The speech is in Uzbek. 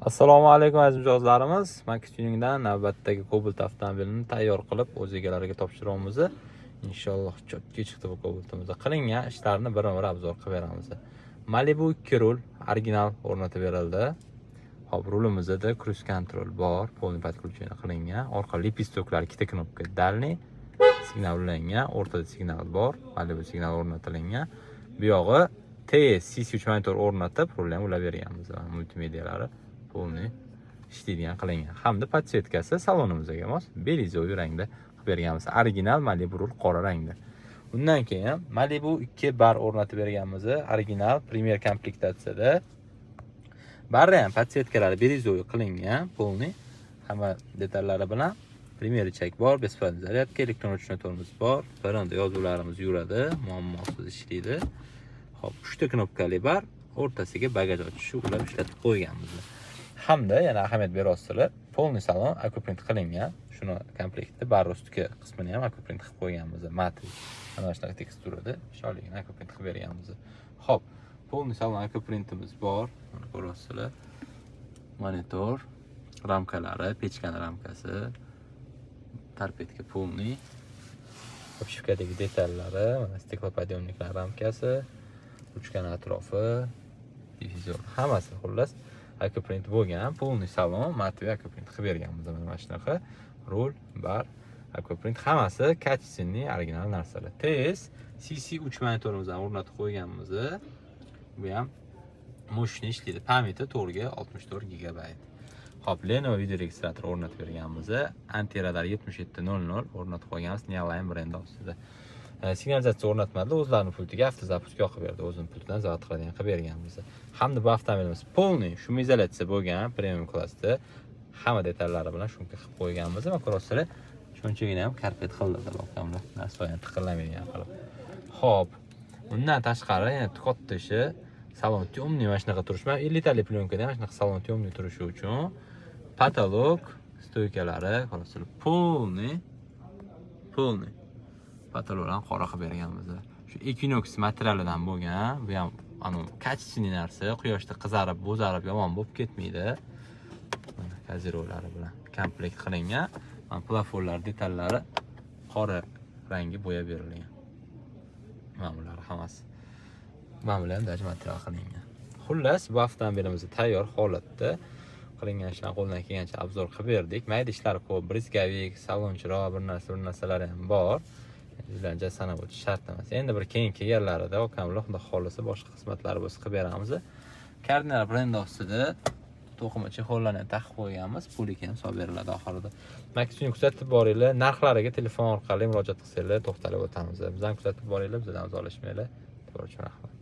Assalomu alaykum aziz mijozlarimiz. Max Tuningdan navbatdagi Cobalt avtomobilini tayyor qilib o'z egalariga topshiramiz. Inshaalloh chotga chiqdi bu Cobaltimiz. Qilingan ishlarni bir-bir obzor qilib beramiz. Malibu 2 rul original o'rnatib berildi. Hop, rulimizda cruise control bor, полный подключение qilingan. Orqa lipistoklar, ikkita knopka, dальний signal ulangan, o'rtada signal bor, Malibu signal o'rnatilgan. Bu yog'i TS CC3 monitor o'rnatib, rulni ulab berganmiz. Multimedialari полный ishlaydigan qilingan. Hamda podsetkasi salonimizga mos berizoviy rangda qilib berganmiz. Original Malibu rul qora rangda. Undan keyin Malibu 2 bar o'rnatib berganmiz. Original premier komplektatsiyada. Barra ham podsetkalari berizoviy qilingan, полный hamma detallari bilan. Premier chek bor, besplatniy zaryadka, elektron ruchnoy tormoz bor. Paranda yozuvlarimiz yuradi, muammosiz ishlaydi. Hop, 3 ta knopkali bar, o'rtasiga bagaj ochishi ulab ishlatib qo'yganmiz. Hamda yana ahamiyat berasizlar, полный salon akuprint qilingan. Shuni komplektda bar ustki qismini ham akuprint qilib qo'yganmiz. Matri mana shunaqa teksturada sholigini akuprint qilib berganmiz. Hop, полный salon akuprintimiz bor. Mana ko'rasizlar. Monitor, ramkalari, pechkani ramkasi, tarpetka полный, obshivkadagi detallari, mana stiklopodъемniklar ramkasi, ruchkani atrofi, televizor, hammasi xullas akuprint bo'lgan, полный salon matvi akuprint qilib berganmiz. Mana shunaqa rul, bar, akuprint hammasi kачественный original narsalar. TS CC3 monitorimizni o'rnatib qo'yganmiz. Bu ham moshina ishlaydi. Pamyati to'g'riga 64 GB. Hop, Lenovo video registrator o'rnatib berganmiz. Antiradar 7700 o'rnatib qo'yganmiz. Neoline brendi ostida. Signalizatsiya o'rnatmadi, o'zlarini pultiga avtozapusk yoqib berdi. O'zining pultidan zavod qiladigan qilib berganmiz. Hamda bu avtomobilimiz полный shumizolyatsiya bo'lgan, premium klassda. Hamma detallari bilan shumka qilib qo'yganmiz. Va ko'rasizlar, shunchagina ham karpet qildi lokamda. Nasvoyan tiqilmaydigan qilib. Hop, undan tashqari yana katta ishi salon temniy mana shunaqa turish. Men 50 talik plyonkadan mana shunaqa salon temniy turishi uchun patolog stoykalari ko'rasizlar, полный patologdan qora qilib berganmiz. Shu Equinox materialidan bo'lgan, bu ham kачественный narsa, quyoshda qizarib, bo'zarib yomon bo'lib ketmaydi. Mana kazirovlari bilan komplekt qilingan. Mana plafonlar detallari qora rangi bo'yab berilgan. Mana bular hammasi. Mana bular ham daj material qilingan. Xullas, bu avtomobilimiz tayyor holatda qilingan ishlarni qo'ldan kelgancha obzor qilib berdik. Mayda ishlar ko'p, brizgavik, salonchiroq bir narsalar ham bor. Sizlarga sanab o'tish shart emas. Endi bir keyin kelganlarida okamlar xudo xolisa boshqa xizmatlari bo'lsa qilib beramiz. Cardinal brendi ostida to'qima chexollarni taqib qo'yganmiz, puliki ham solib beriladi oxirida. Max Tuning kuzatib boringlar, narxlariga telefon orqali murojaat qilsanglar to'xtalib o'tamiz. Bizdan kuzatib boringlar, bizdan uzolishmanglar. To'g'ri tushunarli.